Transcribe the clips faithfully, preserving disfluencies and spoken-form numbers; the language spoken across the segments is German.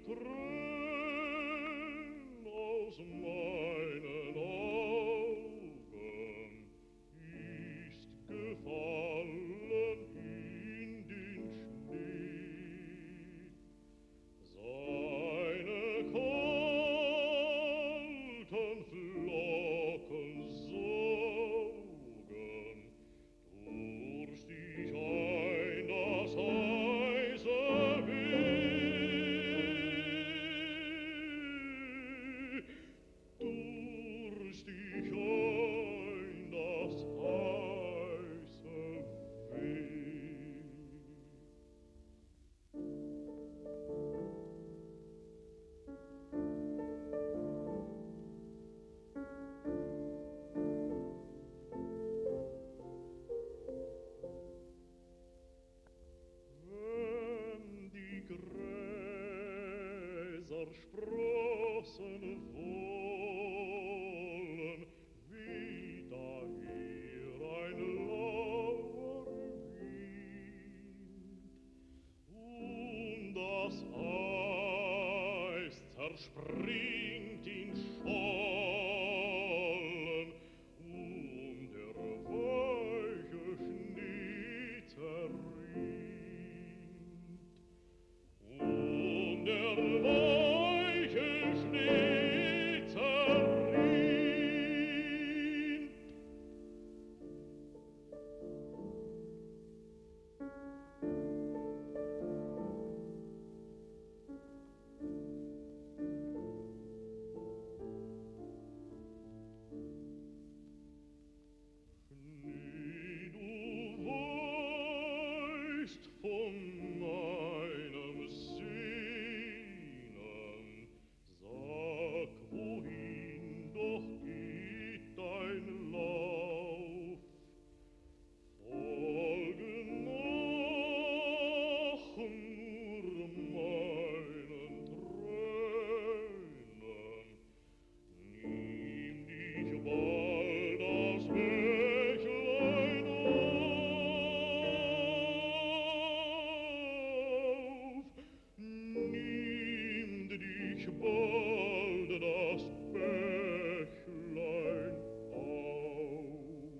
Tränen aus meinen Augen ist gefallen in den Schnee. Seine kalten Flocken saugen durstig ein das heiße Weh, durstig ein das heiße Weh. Wenn die Gräser sprossen wollen, weht daher ein lauer Wind, und das Eis zerspringt in Schollen, und der weiche Schnee zerrinnt, und der weiche Schnee zerrinnt. Schnee, du weißt von meinem Sehnen, sag, wohin doch geht dein Lauf? Folge nach nur meinen Tränen, nimm dich bald das Bächlein auf, nimm dich bald das Bächlein auf.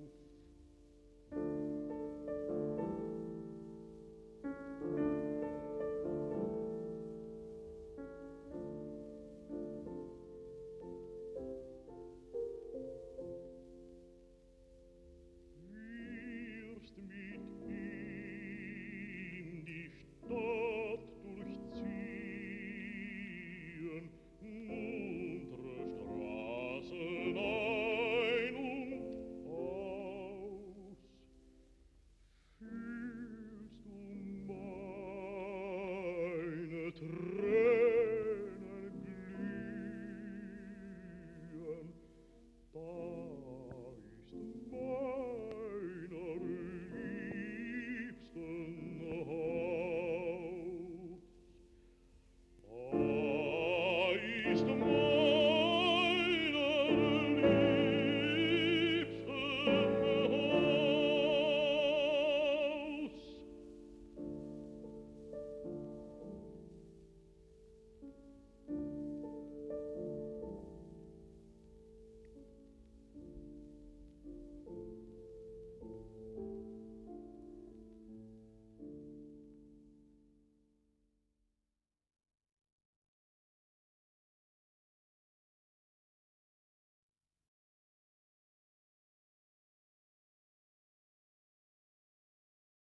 Wirst mit ihm die Stadt durchziehen, muntere Straßen ein und aus. Fühlst du meine Tränen glühen, da ist meiner Liebsten Haus. Da ist